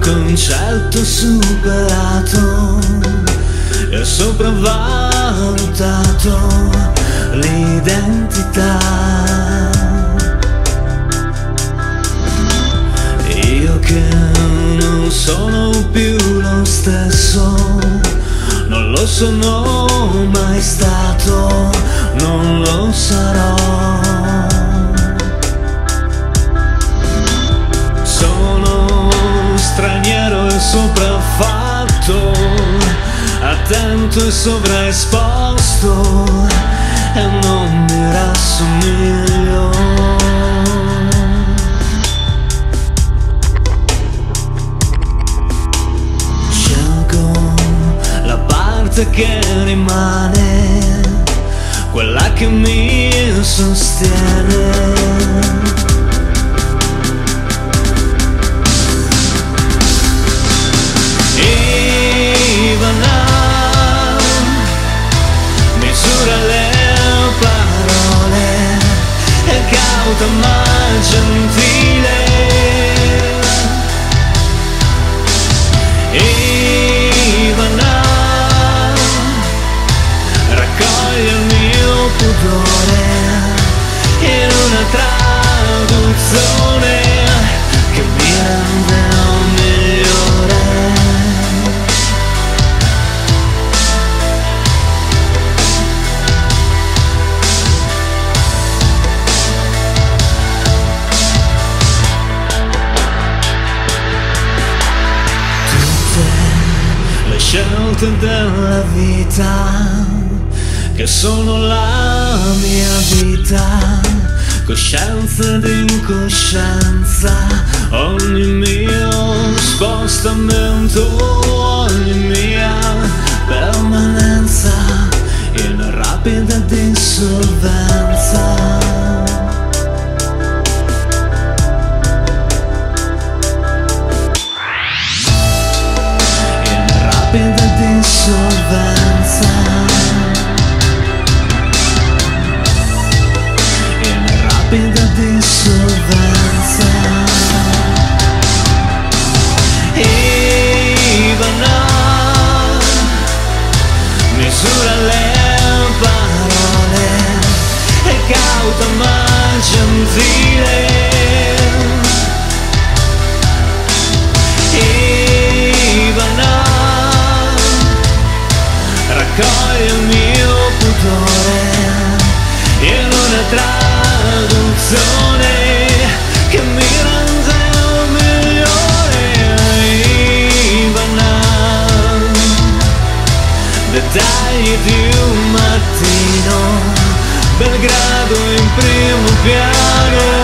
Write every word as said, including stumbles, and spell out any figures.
concetto superato e sopravvalutato l'identità. Io che non sono più lo stesso, non lo sono mai stato, non lo sarò. Sono straniero e sopraffatto, attento e sovraesposto, e non mi rassomiglio. Scelgo la parte che rimane, quella che mi sostiene. Cauta ma gentile, Ivana raccoglie il mio pudore in una traduzione che mi rende migliore. Le scelte della vita, che sono la mia vita, coscienza ed incoscienza, ogni mio spostamento, ogni mia permanenza in rapida dissolvenza. Rapida dissolvenza, in rapida dissolvenza. Ivana misura le parole, è cauta ma gentile. Ivana raccoglie il mio pudore in una traduzione che mi rende migliore. Ivana, dettagli di un mattino, Belgrado in primo piano.